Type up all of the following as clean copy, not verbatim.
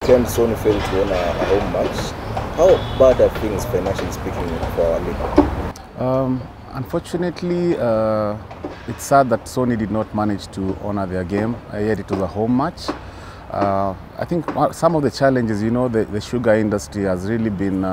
Can Sony fail to win a home match? How bad are things financially speaking for our league? Unfortunately, it's sad that Sony did not manage to honor their game, yet it was a home match. I think some of the challenges, the sugar industry has really been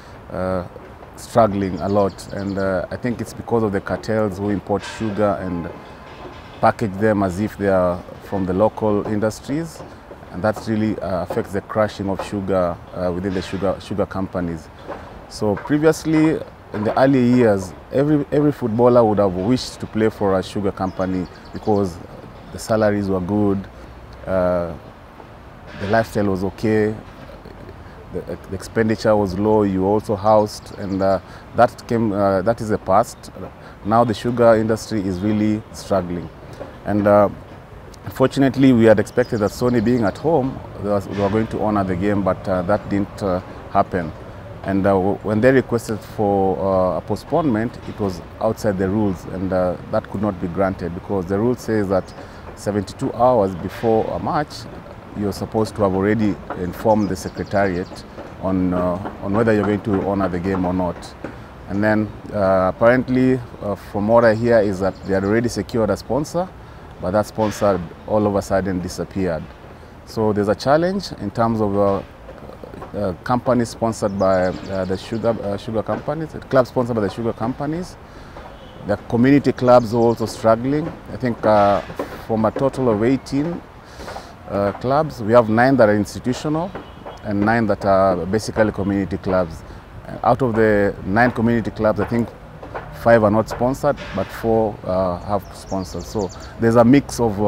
struggling a lot, and I think it's because of the cartels who import sugar and package them as if they are from the local industries, and that really affects the crushing of sugar within the sugar companies. So previously, in the early years, every footballer would have wished to play for a sugar company because the salaries were good, the lifestyle was okay, the expenditure was low, you were also housed, and that is the past. Now the sugar industry is really struggling. And unfortunately, we had expected that Sony being at home, they were going to honor the game, but that didn't happen. And when they requested for a postponement, it was outside the rules, and that could not be granted because the rule says that 72 hours before a match, you're supposed to have already informed the secretariat on whether you're going to honor the game or not. And then apparently, from what I hear, is that they had already secured a sponsor, but that sponsor all of a sudden disappeared. So there's a challenge in terms of companies sponsored by the sugar companies, clubs sponsored by the sugar companies. The community clubs are also struggling. I think from a total of 18 clubs, we have 9 that are institutional and 9 that are basically community clubs. Out of the 9 community clubs, I think 5 are not sponsored, but 4 have sponsors. So there's a mix of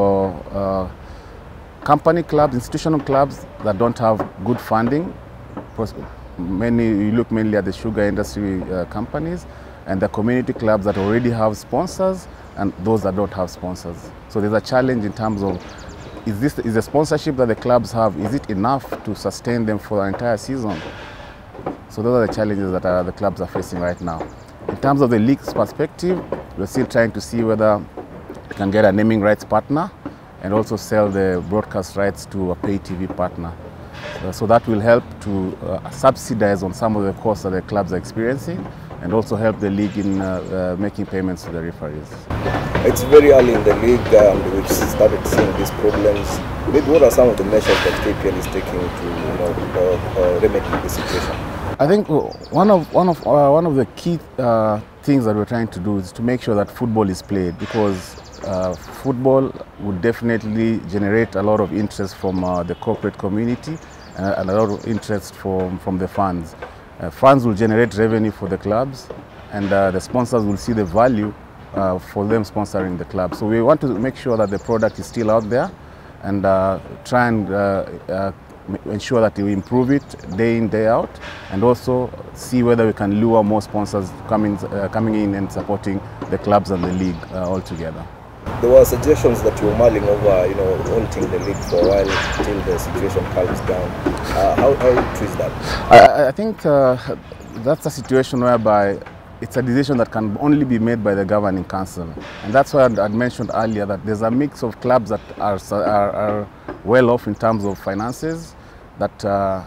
company clubs, institutional clubs that don't have good funding. You look mainly at the sugar industry companies, and the community clubs that already have sponsors and those that don't have sponsors. So there's a challenge in terms of is the sponsorship that the clubs have, is it enough to sustain them for the entire season? So those are the challenges that the clubs are facing right now. In terms of the league's perspective, we're still trying to see whether we can get a naming rights partner and also sell the broadcast rights to a pay TV partner. So that will help to subsidize on some of the costs that the clubs are experiencing and also help the league in making payments to the referees. It's very early in the league and we've started seeing these problems. Maybe what are some of the measures that KPL is taking to remedy the situation? I think one of the key things that we're trying to do is to make sure that football is played, because football would definitely generate a lot of interest from the corporate community and a lot of interest from the fans. Fans will generate revenue for the clubs, and the sponsors will see the value for them sponsoring the club. So we want to make sure that the product is still out there and try and ensure that we improve it day in, day out, and also see whether we can lure more sponsors coming in and supporting the clubs and the league altogether. There were suggestions that you were mulling over, haunting the league for a while until the situation calms down. How true is that? I think that's a situation whereby it's a decision that can only be made by the governing council. And that's why I mentioned earlier that there's a mix of clubs that are well off in terms of finances, that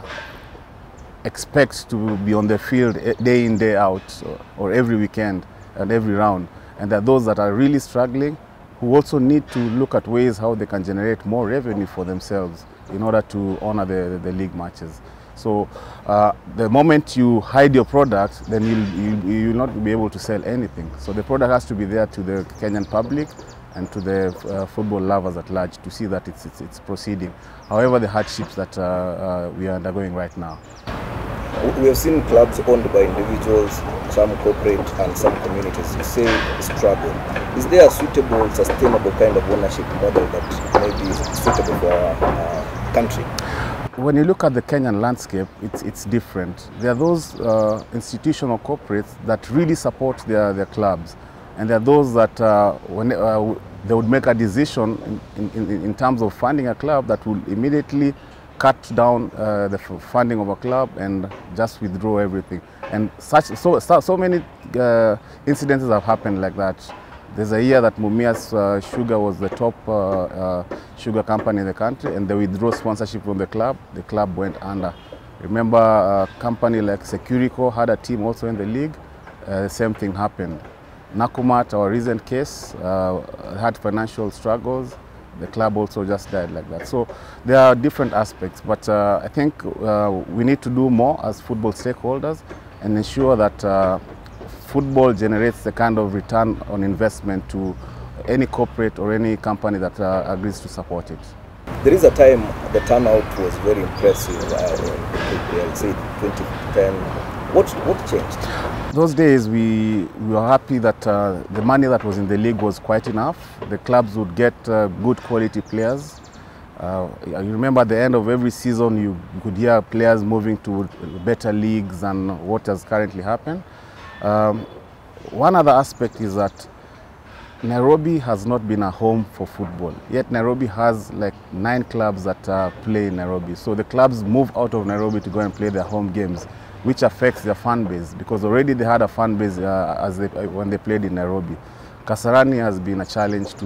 expect to be on the field day in, day out, or every weekend and every round. And there are those that are really struggling, who also need to look at ways how they can generate more revenue for themselves in order to honor the league matches. So the moment you hide your product, then you'll not be able to sell anything. So the product has to be there to the Kenyan public and to the football lovers at large to see that it's proceeding. However, the hardships that we are undergoing right now. We have seen clubs owned by individuals, some corporate and some communities. You say struggle. Is there a suitable, sustainable kind of ownership model that may be suitable for our country? When you look at the Kenyan landscape, it's different. There are those institutional corporates that really support their clubs, and there are those that when they would make a decision in terms of funding a club, that will immediately cut down the funding of a club and just withdraw everything. And so many incidences have happened like that. There's a year that Mumias Sugar was the top sugar company in the country, and they withdrew sponsorship from the club went under. Remember, a company like Securico had a team also in the league, the same thing happened. Nakumat, our recent case, had financial struggles. The club also just died like that. So there are different aspects, but I think we need to do more as football stakeholders and ensure that football generates the kind of return on investment to any corporate or any company that agrees to support it. There is a time the turnout was very impressive in PPL, say 2010. What changed? Those days we were happy that the money that was in the league was quite enough. The clubs would get good quality players. You remember at the end of every season you could hear players moving to better leagues than what has currently happened. One other aspect is that Nairobi has not been a home for football, yet Nairobi has like 9 clubs that play in Nairobi. So the clubs move out of Nairobi to go and play their home games, which affects their fan base, because already they had a fan base when they played in Nairobi. Kasarani has been a challenge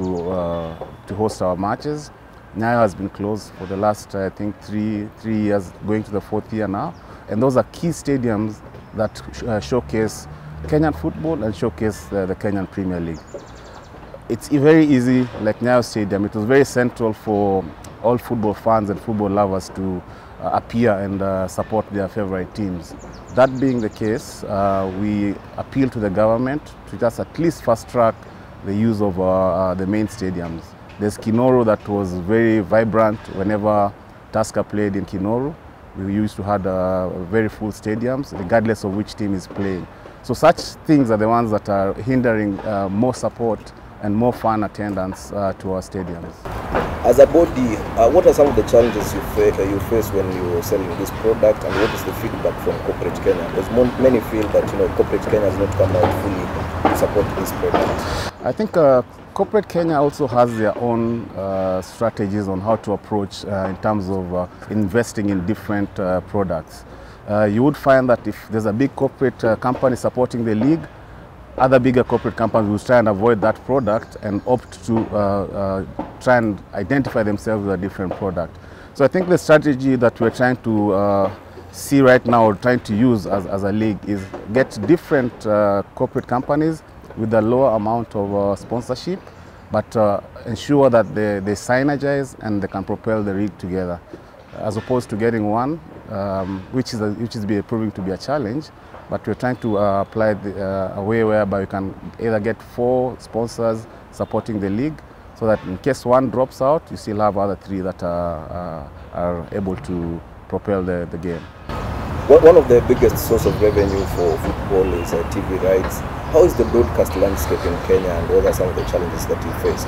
to host our matches. Nyayo has been closed for the last, I think, three years, going to the 4th year now. And those are key stadiums that showcase Kenyan football and showcase the Kenyan Premier League. It's very easy, like Nyayo Stadium, it was very central for all football fans and football lovers to appear and support their favorite teams. That being the case, we appeal to the government to just at least fast track the use of the main stadiums. There's Kinoru that was very vibrant whenever Tusker played in Kinoru. We used to have very full stadiums, regardless of which team is playing. So such things are the ones that are hindering more support and more fan attendance to our stadiums. As a body, what are some of the challenges you face when you're selling this product, and what is the feedback from corporate Kenya? Because many feel that corporate Kenya has not come out fully to support this product. I think corporate Kenya also has their own strategies on how to approach in terms of investing in different products. You would find that if there's a big corporate company supporting the league, other bigger corporate companies will try and avoid that product and opt to try and identify themselves with a different product. So I think the strategy that we're trying to see right now, or trying to use as a league, is get different corporate companies with a lower amount of sponsorship, but ensure that they synergize and they can propel the league together, as opposed to getting one, which is proving to be a challenge. But we're trying to apply a way whereby you can either get 4 sponsors supporting the league, so that in case one drops out, you still have other 3 that are able to propel the game. One of the biggest source of revenue for football is TV rights. How is the broadcast landscape in Kenya, and what are some of the challenges that you face?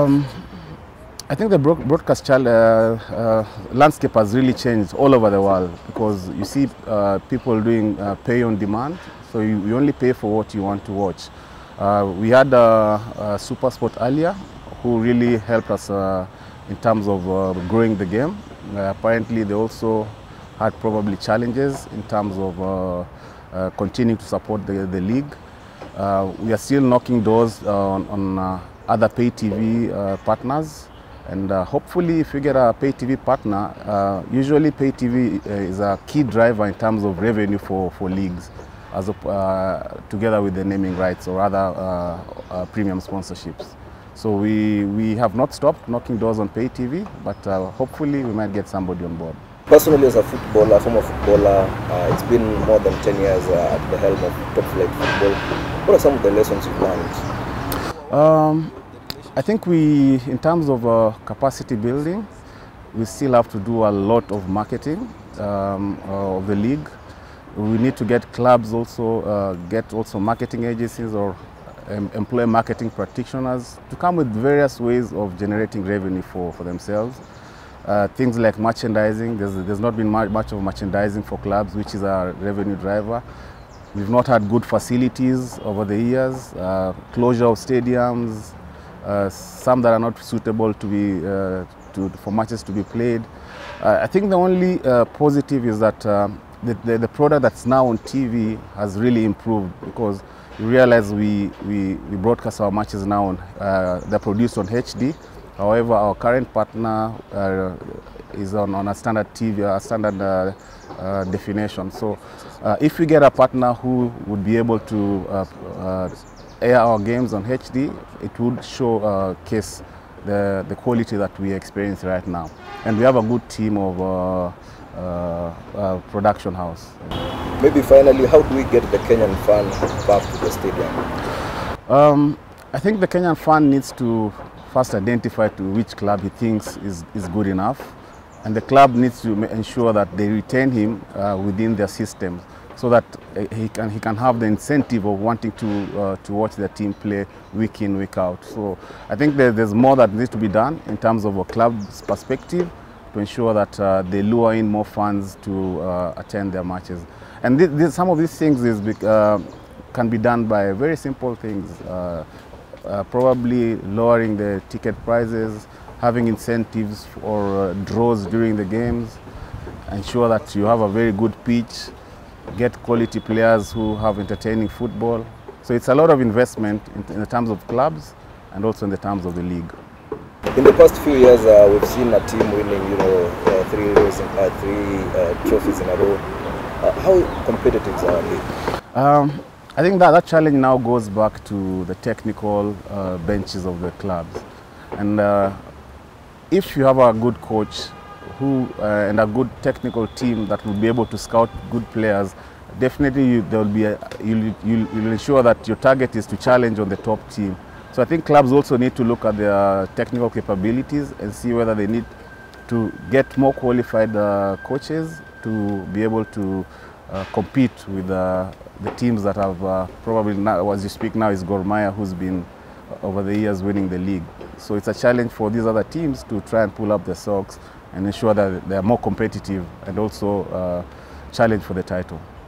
I think the broadcast landscape has really changed all over the world, because you see people doing pay on demand, so you only pay for what you want to watch. We had SuperSport earlier, who really helped us in terms of growing the game. Apparently they also had probably challenges in terms of continuing to support the league. We are still knocking doors on other pay TV partners. And hopefully, if we get a pay TV partner, usually pay TV is a key driver in terms of revenue for leagues, together with the naming rights or other premium sponsorships. So we have not stopped knocking doors on pay TV, but hopefully we might get somebody on board. Personally, as a footballer, former footballer, it's been more than 10 years at the helm of top flight football. What are some of the lessons you've learned? I think in terms of capacity building, we still have to do a lot of marketing of the league. We need to get clubs also, get marketing agencies or employ marketing practitioners to come with various ways of generating revenue for themselves. Things like merchandising, there's not been much of merchandising for clubs, which is a revenue driver. We've not had good facilities over the years, closure of stadiums, some that are not suitable for matches to be played. I think the only positive is that the product that's now on TV has really improved, because you realize we broadcast our matches now on, they're produced on HD. However, our current partner is on a standard TV, a standard definition. So if we get a partner who would be able to air our games on HD, it would showcase the quality that we experience right now. And we have a good team of production house. Maybe finally, how do we get the Kenyan fan back to the stadium? I think the Kenyan fan needs to first identify to which club he thinks is good enough, and the club needs to ensure that they retain him within their system, so that he can have the incentive of wanting to watch their team play week in, week out. So I think there's more that needs to be done in terms of a club's perspective to ensure that they lure in more fans to attend their matches. And some of these things can be done by very simple things. Probably lowering the ticket prices, having incentives or draws during the games, ensure that you have a very good pitch, get quality players who have entertaining football. So it's a lot of investment in the terms of clubs and also in the terms of the league. In the past few years, we've seen a team winning, three trophies in a row. How competitive is our league? I think that challenge now goes back to the technical benches of the clubs. And if you have a good coach and a good technical team that will be able to scout good players, definitely you'll ensure that your target is to challenge on the top team. So I think clubs also need to look at their technical capabilities and see whether they need to get more qualified coaches to be able to compete with the teams that have probably now, as you speak now, is Gor Mahia, who's been over the years winning the league. So it's a challenge for these other teams to try and pull up their socks and ensure that they are more competitive and also challenge for the title.